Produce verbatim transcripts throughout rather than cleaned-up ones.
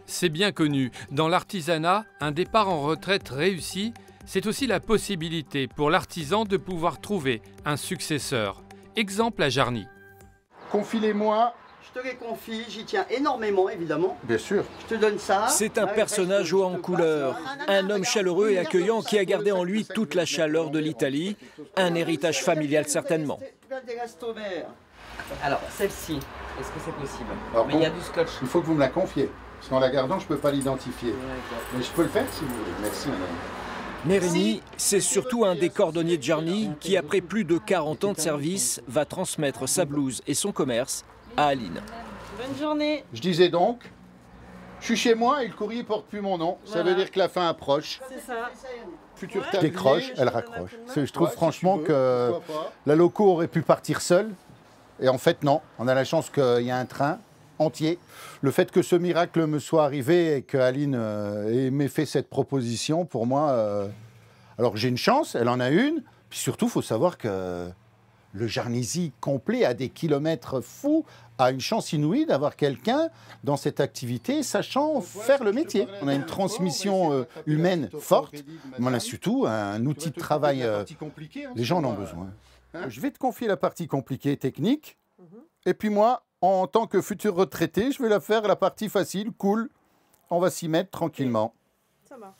C'est bien connu. Dans l'artisanat, un départ en retraite réussi, c'est aussi la possibilité pour l'artisan de pouvoir trouver un successeur. Exemple à Jarny. Confie-les-moi. Je te les confie, j'y tiens énormément évidemment. Bien sûr. Je te donne ça. C'est un personnage haut en couleur, un homme chaleureux et accueillant qui a gardé en lui toute la chaleur de l'Italie, un héritage familial certainement. Alors, celle-ci, est-ce que c'est possible? Alors, Mais bon, il y a du scotch. Il faut que vous me la confiez. Parce qu'en la gardant, je ne peux pas l'identifier. Mais je peux le faire si vous voulez. Merci, madame. Mais Rémi, c'est surtout un des cordonniers de Jarny qui, après plus de quarante ans de service, va transmettre sa blouse et son commerce à Aline. Bonne journée. Je disais donc, je suis chez moi et le courrier porte plus mon nom. Ça Voilà. veut dire que la fin approche. C'est ça. Futur Ouais. tablier. Décroche, elle raccroche. Je trouve Ouais, si franchement tu veux, que pourquoi pas. la loco aurait pu partir seule. Et en fait, non. On a la chance qu'il y a un train entier. Le fait que ce miracle me soit arrivé et que Aline euh, m'ait fait cette proposition, pour moi, euh, alors que j'ai une chance, elle en a une. Puis surtout, il faut savoir que le Jarnisy complet à des kilomètres fous a une chance inouïe d'avoir quelqu'un dans cette activité sachant faire le métier. On a une transmission euh, humaine forte, mais on a surtout un outil de travail. Euh, les gens en ont besoin. Je vais te confier la partie compliquée, technique. Et puis moi, en tant que futur retraité, je vais la faire la partie facile, cool. On va s'y mettre tranquillement. Ça marche.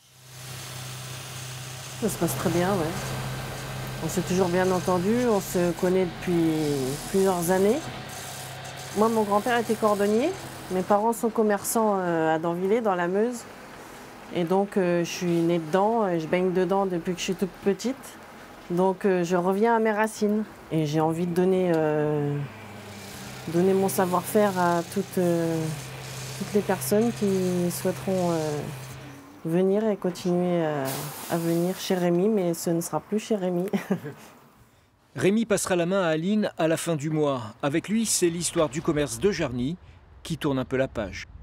Ça se passe très bien, ouais. On s'est toujours bien entendu, on se connaît depuis plusieurs années. Moi, mon grand-père était cordonnier. Mes parents sont commerçants euh, à Danvillers, dans la Meuse. Et donc, euh, je suis née dedans, euh, je baigne dedans depuis que je suis toute petite. Donc, euh, je reviens à mes racines. Et j'ai envie de donner, euh, donner mon savoir-faire à toutes, euh, toutes les personnes qui souhaiteront euh, venir et continuer euh, à venir chez Rémi, mais ce ne sera plus chez Rémi. Rémi passera la main à Aline à la fin du mois. Avec lui, c'est l'histoire du commerce de Jarny qui tourne un peu la page.